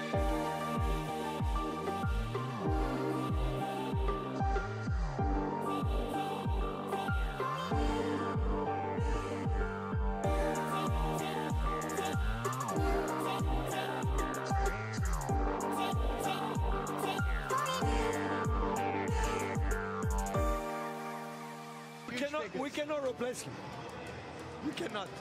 We cannot replace him. We cannot.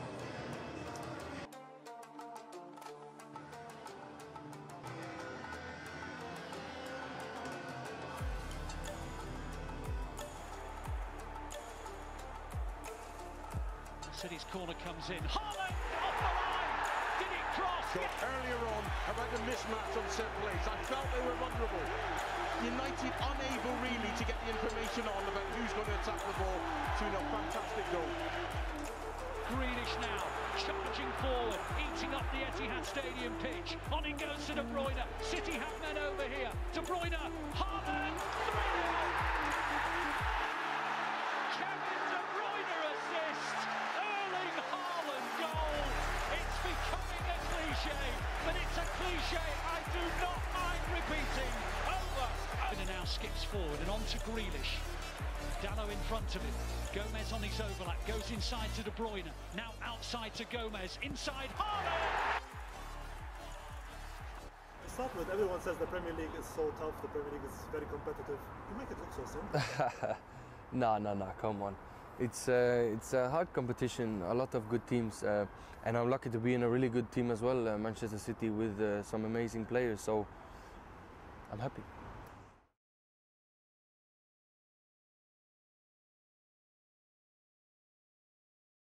City's corner comes in. Haaland off the line. Did it cross? Earlier on about the mismatch on set plays, I felt they were vulnerable. United unable really to get the information on about who's going to attack the ball. 2-0, fantastic goal. Grealish now, charging forward, eating up the Etihad Stadium pitch. On it goes to De Bruyne. City have men over here. De Bruyne, Haaland, 3-0. Kevin De Bruyne assist. Erling Haaland goal. It's becoming a cliche, but it's a cliche I do not mind repeating. Over. And now skips forward and on to Grealish. Dalot in front of him. Gomez on his overlap. Goes inside to De Bruyne. Now outside to Gomez. Inside Haaland. To start with, everyone says the Premier League is so tough. The Premier League is very competitive. You make it look so simple. No, come on. It's a hard competition. A lot of good teams, and I'm lucky to be in a really good team as well, Manchester City, with some amazing players. So I'm happy.